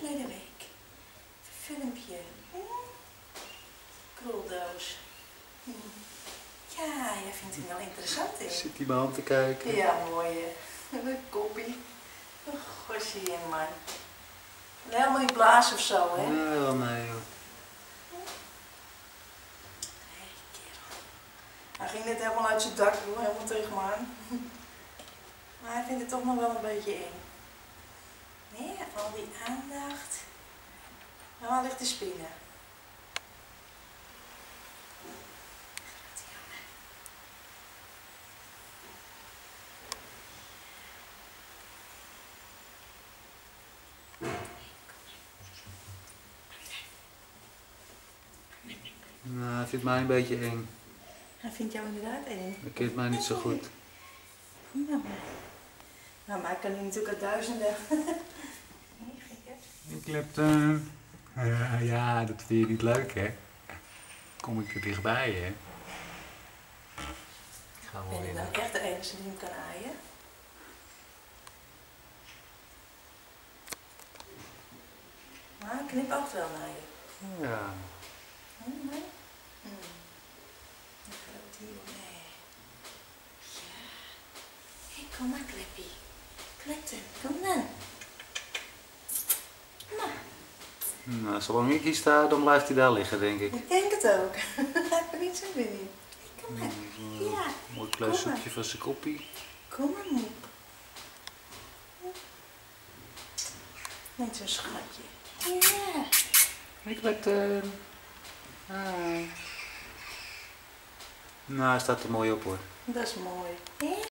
verleden week. Filmpje. Kroldoos. Ja, jij vindt hem wel interessant, hè? Zit hij me aan te kijken? Ja, mooi hè. Een koppie. Een gosje in, man. Helemaal niet blazen of zo, hè? Nee, wel nee hoor. Nee, kerel. Hij ging net helemaal uit zijn dak, hoor. Helemaal tegen me aan. Maar hij vindt het toch nog wel een beetje eng. Nee, al die aandacht. Nou, hij ligt te spinnen. Nou, hij vindt mij een beetje eng. Hij vindt jou inderdaad eng. Hij kent mij niet zo goed. Nou, maar ik kan nu natuurlijk uit duizenden. Nee, gekke. Ik heb ja, dat vind je niet leuk, hè? Kom ik er dichtbij, hè? Ik ga wel Ben je weer. dan echt de enige die hem kan aaien? Maar hij knipoogt wel naar je. Ja. Nee? Een groot hier, nee. Ja. Hé, kom maar, Kleppie. Klepte, kom dan. Nou, Nou, zolang ik hier sta, dan blijft hij daar liggen, denk ik. ik denk het ook. Hij heeft er niet zo zin in. Hé, kom maar. Ja. Mooi klein soepje van zijn koppie. Kom maar, moe. Net zo'n schatje. Ja. Ik werd Nou, hij staat er mooi op, hoor. Dat is mooi. Hè?